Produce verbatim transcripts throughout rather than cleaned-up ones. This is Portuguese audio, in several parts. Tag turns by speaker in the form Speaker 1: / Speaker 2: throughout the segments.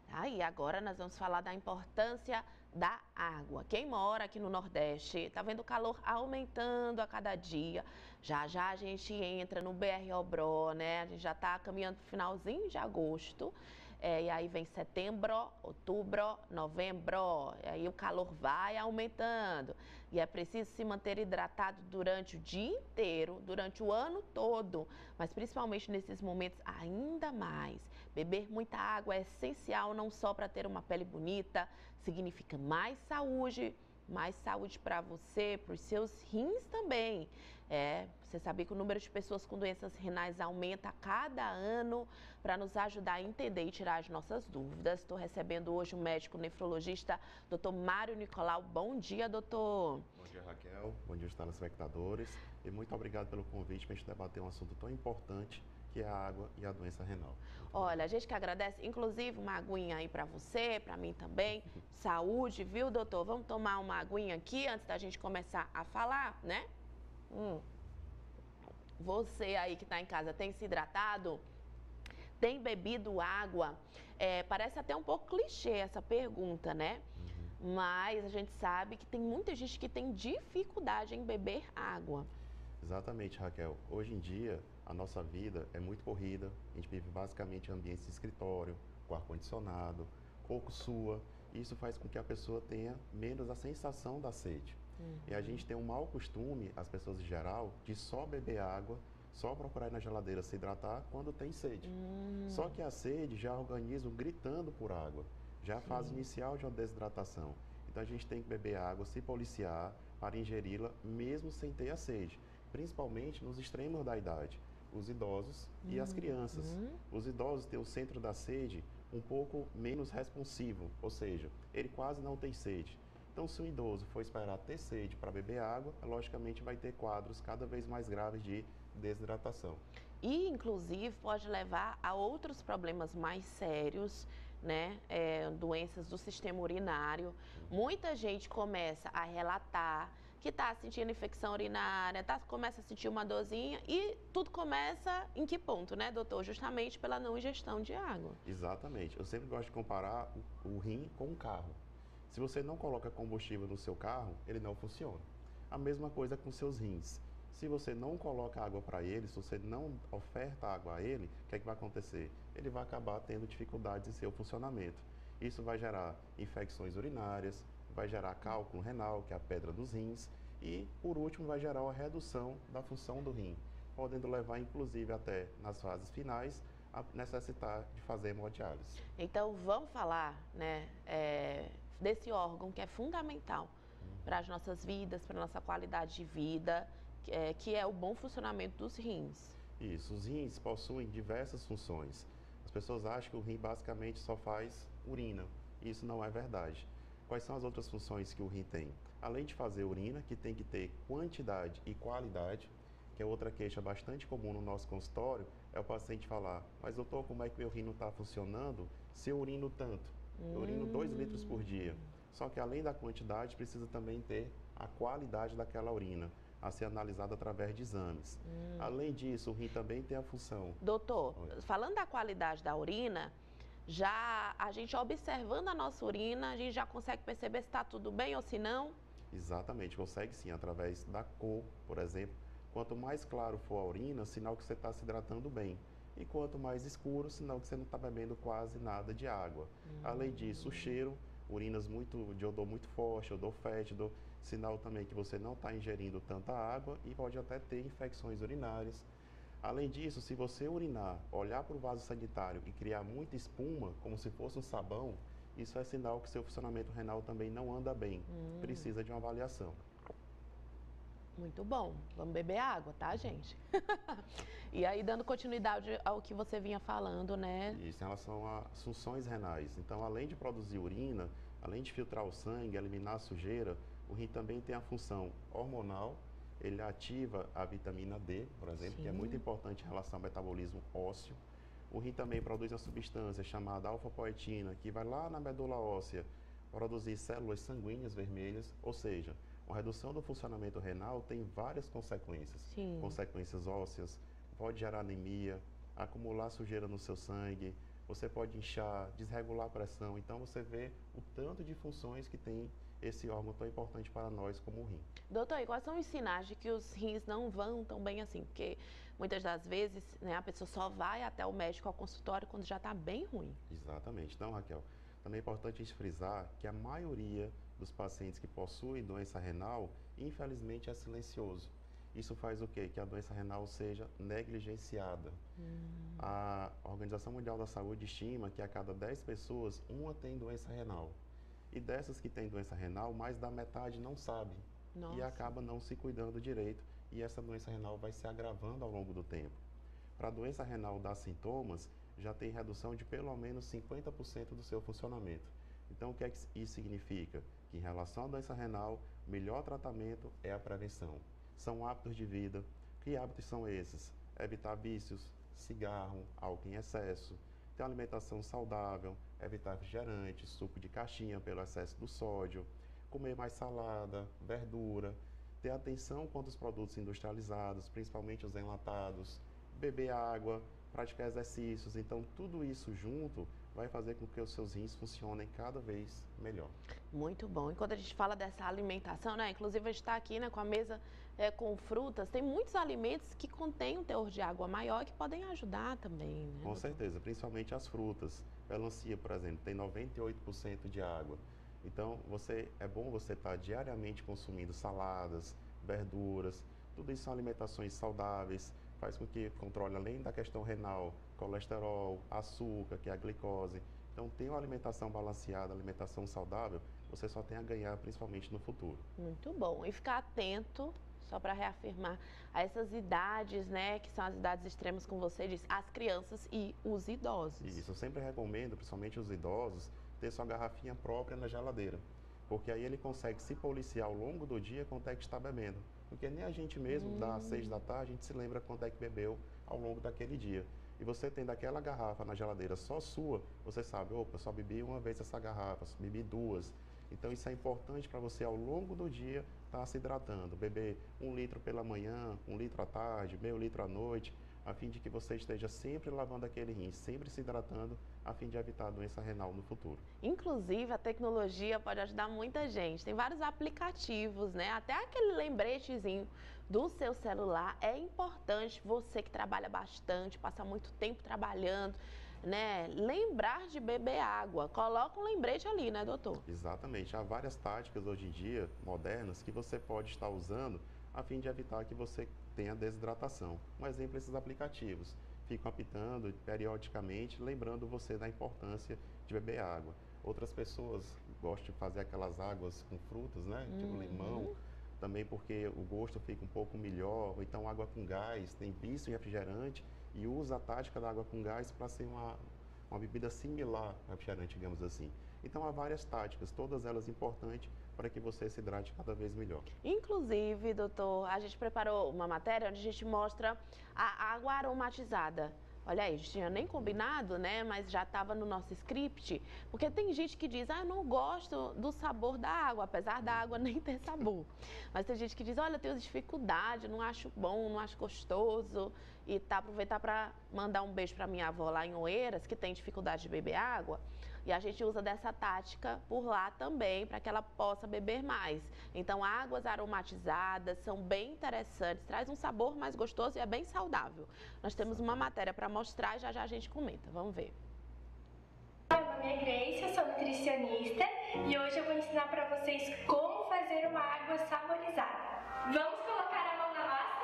Speaker 1: Aí, agora nós vamos falar da importância da água. Quem mora aqui no Nordeste, tá vendo o calor aumentando a cada dia. Já já a gente entra no B R Obró, né? A gente já tá caminhando pro finalzinho de agosto. É, e aí vem setembro, outubro, novembro. E aí o calor vai aumentando. E é preciso se manter hidratado durante o dia inteiro, durante o ano todo. Mas principalmente nesses momentos ainda mais. Beber muita água é essencial, não só para ter uma pele bonita, significa mais saúde, mais saúde para você, para os seus rins também. É, você sabia que o número de pessoas com doenças renais aumenta a cada ano. Para nos ajudar a entender e tirar as nossas dúvidas, estou recebendo hoje o médico nefrologista, doutor Mário Nicolau. Bom dia, doutor.
Speaker 2: Bom dia, Raquel. Bom dia, os telespectadores. E muito obrigado pelo convite para a gente debater um assunto tão importante, que é a água e a doença renal.
Speaker 1: Olha, a gente que agradece, inclusive uma aguinha aí para você, para mim também. Saúde, viu, doutor? Vamos tomar uma aguinha aqui antes da gente começar a falar, né? Hum. Você aí que está em casa tem se hidratado? Tem bebido água? É, parece até um pouco clichê essa pergunta, né? Uhum. Mas a gente sabe que tem muita gente que tem dificuldade em beber água.
Speaker 2: Exatamente, Raquel. Hoje em dia, a nossa vida é muito corrida. A gente vive basicamente em ambientes de escritório, com ar-condicionado, pouco sua. Isso faz com que a pessoa tenha menos a sensação da sede. Uhum. E a gente tem um mau costume, as pessoas em geral, de só beber água, só procurar ir na geladeira se hidratar quando tem sede. Uhum. Só que a sede já é o organismo gritando por água. Já é a fase inicial de uma desidratação. Então a gente tem que beber água, se policiar para ingeri-la mesmo sem ter a sede. Principalmente nos extremos da idade, os idosos uhum. e as crianças. Uhum. Os idosos têm o centro da sede um pouco menos responsivo, ou seja, ele quase não tem sede. Então, se o idoso for esperar ter sede para beber água, logicamente vai ter quadros cada vez mais graves de desidratação.
Speaker 1: E, inclusive, pode levar a outros problemas mais sérios, né? É, doenças do sistema urinário. Uhum. Muita gente começa a relatar que está sentindo infecção urinária, tá, começa a sentir uma dorzinha e tudo começa em que ponto, né, doutor? Justamente pela não ingestão de água.
Speaker 2: Exatamente. Eu sempre gosto de comparar o, o rim com um carro. Se você não coloca combustível no seu carro, ele não funciona. A mesma coisa com seus rins. Se você não coloca água para ele, se você não oferta água a ele, o que é que vai acontecer? Ele vai acabar tendo dificuldades em seu funcionamento. Isso vai gerar infecções urinárias, vai gerar cálculo renal, que é a pedra dos rins, e, por último, vai gerar uma redução da função do rim, podendo levar, inclusive, até nas fases finais, a necessitar de fazer hemodiálise.
Speaker 1: Então, vamos falar, né, é, desse órgão que é fundamental uhum. para as nossas vidas, para a nossa qualidade de vida, que é, que é o bom funcionamento dos rins.
Speaker 2: Isso, os rins possuem diversas funções. As pessoas acham que o rim basicamente só faz urina. Isso não é verdade. Quais são as outras funções que o rim tem? Além de fazer urina, que tem que ter quantidade e qualidade, que é outra queixa bastante comum no nosso consultório, é o paciente falar: mas doutor, como é que meu rim não está funcionando se eu urino tanto? Eu urino dois litros por dia. Só que além da quantidade, precisa também ter a qualidade daquela urina, a ser analisada através de exames. Hum. Além disso, o rim também tem a função...
Speaker 1: Doutor, Oi. falando da qualidade da urina, já a gente observando a nossa urina, a gente já consegue perceber se está tudo bem ou se não?
Speaker 2: Exatamente, consegue sim, através da cor, por exemplo. Quanto mais claro for a urina, sinal que você está se hidratando bem. E quanto mais escuro, sinal que você não está bebendo quase nada de água. Hum. Além disso, o cheiro, urinas muito, de odor muito forte, odor fétido, sinal também que você não está ingerindo tanta água e pode até ter infecções urinárias. Além disso, se você urinar, olhar para o vaso sanitário e criar muita espuma, como se fosse um sabão, isso é sinal que seu funcionamento renal também não anda bem, hum. precisa de uma avaliação.
Speaker 1: Muito bom. Vamos beber água, tá, gente? E aí, dando continuidade ao que você vinha falando, né?
Speaker 2: Isso, em relação às funções renais. Então, além de produzir urina, além de filtrar o sangue, eliminar a sujeira, o rim também tem a função hormonal. Ele ativa a vitamina D, por exemplo, Sim. que é muito importante em relação ao metabolismo ósseo. O rim também produz uma substância chamada alfa-poetina, que vai lá na medula óssea produzir células sanguíneas vermelhas, ou seja, uma redução do funcionamento renal tem várias consequências. Sim. Consequências ósseas, pode gerar anemia, acumular sujeira no seu sangue, você pode inchar, desregular a pressão. Então você vê o tanto de funções que tem esse órgão tão importante para nós como o rim.
Speaker 1: Doutor, e quais são os sinais de que os rins não vão tão bem assim? Porque muitas das vezes, né, a pessoa só vai até o médico, ao consultório, quando já está bem ruim.
Speaker 2: Exatamente. Então, Raquel, também é importante frisar que a maioria dos pacientes que possuem doença renal, infelizmente, é silencioso. Isso faz o quê? Que a doença renal seja negligenciada. Hum. A Organização Mundial da Saúde estima que a cada dez pessoas, uma tem doença renal. E dessas que têm doença renal, mais da metade não sabe. Nossa. E acaba não se cuidando direito. E essa doença renal vai se agravando ao longo do tempo. Para a doença renal dar sintomas, já tem redução de pelo menos cinquenta por cento do seu funcionamento. Então, o que é que isso significa? Que em relação à doença renal, o melhor tratamento é a prevenção. São hábitos de vida. Que hábitos são esses? Evitar vícios, cigarro, álcool em excesso, ter uma alimentação saudável, evitar refrigerantes, suco de caixinha pelo excesso do sódio, comer mais salada, verdura, ter atenção quanto aos produtos industrializados, principalmente os enlatados, beber água, praticar exercícios. Então, tudo isso junto vai fazer com que os seus rins funcionem cada vez melhor.
Speaker 1: Muito bom. E quando a gente fala dessa alimentação, né? Inclusive a gente está aqui, né, com a mesa é, com frutas, tem muitos alimentos que contêm um teor de água maior que podem ajudar também, né?
Speaker 2: Com certeza, principalmente as frutas. Melancia, por exemplo, tem noventa e oito por cento de água. Então, você, é bom você estar diariamente consumindo saladas, verduras, tudo isso são alimentações saudáveis, faz com que controle, além da questão renal, colesterol, açúcar, que é a glicose. Então, ter uma alimentação balanceada, alimentação saudável, você só tem a ganhar, principalmente no futuro.
Speaker 1: Muito bom. E ficar atento, só para reafirmar, a essas idades, né, que são as idades extremas, como você disse, as crianças e os idosos.
Speaker 2: Isso, eu sempre recomendo, principalmente os idosos, ter sua garrafinha própria na geladeira. Porque aí ele consegue se policiar ao longo do dia quanto é que está bebendo. Porque nem a gente mesmo, hum. das seis da tarde, a gente se lembra quanto é que bebeu ao longo daquele dia. E você tendo aquela garrafa na geladeira só sua, você sabe, opa, só bebi uma vez essa garrafa, só bebi duas. Então isso é importante para você ao longo do dia estar se hidratando. Beber um litro pela manhã, um litro à tarde, meio litro à noite, a fim de que você esteja sempre lavando aquele rim, sempre se hidratando, a fim de evitar a doença renal no futuro.
Speaker 1: Inclusive, a tecnologia pode ajudar muita gente. Tem vários aplicativos, né? Até aquele lembretezinho do seu celular. É importante você que trabalha bastante, passa muito tempo trabalhando, né? Lembrar de beber água. Coloca um lembrete ali, né, doutor?
Speaker 2: Exatamente. Há várias táticas hoje em dia, modernas, que você pode estar usando a fim de evitar que você tenha desidratação. Um exemplo, esses aplicativos ficam apitando periodicamente, lembrando você da importância de beber água. Outras pessoas gostam de fazer aquelas águas com frutas, né? Tipo uhum. limão, também porque o gosto fica um pouco melhor. Ou então água com gás, tem vício em refrigerante e usa a tática da água com gás para ser uma, uma bebida similar ao refrigerante, digamos assim. Então há várias táticas, todas elas importantes para que você se hidrate cada vez melhor.
Speaker 1: Inclusive, doutor, a gente preparou uma matéria onde a gente mostra a água aromatizada. Olha aí, a gente tinha nem combinado, né? Mas já estava no nosso script. Porque tem gente que diz, ah, eu não gosto do sabor da água, apesar da água nem ter sabor. Mas tem gente que diz, olha, eu tenho dificuldade, não acho bom, não acho gostoso. E tá, aproveitar para mandar um beijo para minha avó lá em Oeiras, que tem dificuldade de beber água. E a gente usa dessa tática por lá também, para que ela possa beber mais. Então, águas aromatizadas são bem interessantes, traz um sabor mais gostoso e é bem saudável. Nós temos uma matéria para mostrar e já já a gente comenta. Vamos ver.
Speaker 3: Meu nome é Grace, eu sou nutricionista e hoje eu vou ensinar para vocês como fazer uma água saborizada. Vamos colocar a mão na massa?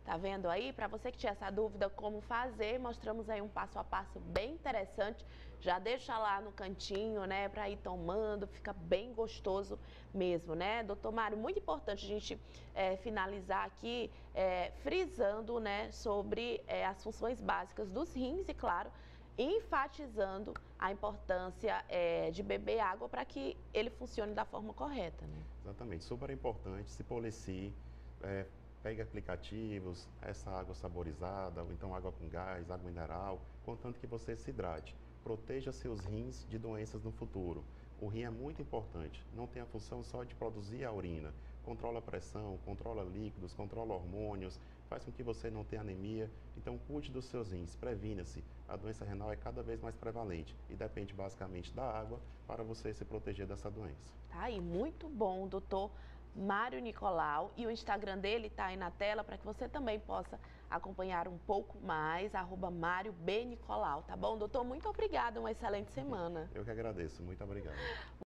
Speaker 1: Tá vendo aí? Para você que tinha essa dúvida como fazer, mostramos aí um passo a passo bem interessante. Já deixa lá no cantinho, né, para ir tomando, fica bem gostoso mesmo, né? Doutor Mário, muito importante a gente é, finalizar aqui é, frisando, né, sobre é, as funções básicas dos rins e, claro, enfatizando a importância é, de beber água para que ele funcione da forma correta, né?
Speaker 2: Exatamente, super importante, se policie, é, pegue aplicativos, essa água saborizada, ou então água com gás, água mineral, contanto que você se hidrate. Proteja seus rins de doenças no futuro. O rim é muito importante, não tem a função só de produzir a urina. Controla a pressão, controla líquidos, controla hormônios, faz com que você não tenha anemia. Então, cuide dos seus rins, previna-se. A doença renal é cada vez mais prevalente e depende basicamente da água para você se proteger dessa doença.
Speaker 1: Tá aí, muito bom, doutor Mário Nicolau. E o Instagram dele tá aí na tela para que você também possa acompanhar um pouco mais, arroba Mário B. Nicolau, tá bom? Doutor, muito obrigada, uma excelente semana.
Speaker 2: Eu que agradeço, muito obrigado.